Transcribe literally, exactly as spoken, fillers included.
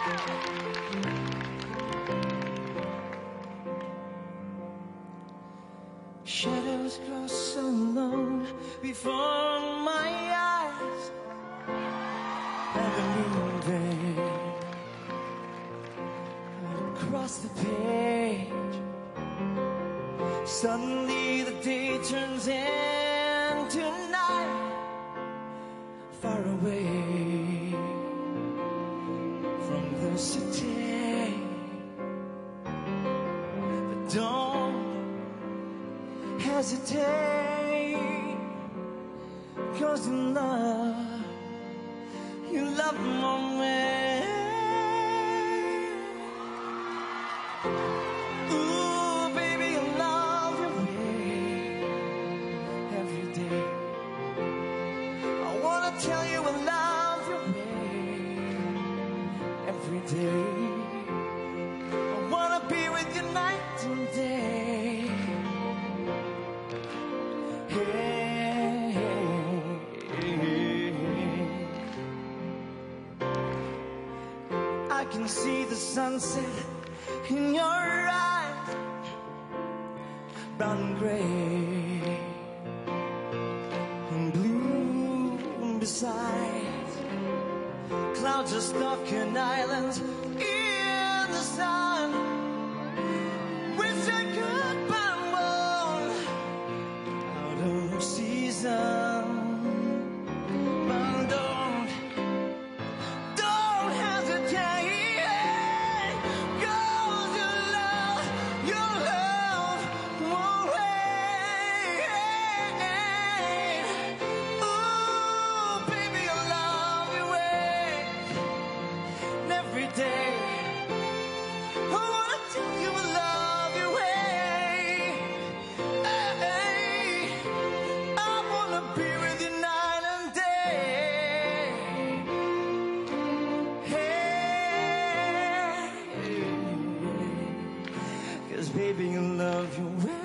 Shadows grow so long before my eyes, and the moonbeam across the page. Suddenly the day turns into night, far away from the city. But don't hesitate, 'cause in love, you love more man. Ooh, baby, I love your way every day. I wanna tell you I love your way every day. I wanna be with you night and day. I can see the sunset in your eyes, brown and gray and blue besides. Clouds are stuck in islands in the sun. We say goodbye, world, out of season. Baby, you love your way.